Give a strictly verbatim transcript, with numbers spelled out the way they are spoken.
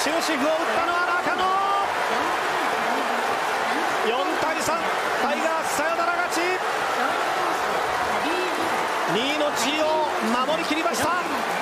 終止符を打ったのは中野。よんたいさん、タイガースサヨナラ勝ち。にいの地位を守りきりました。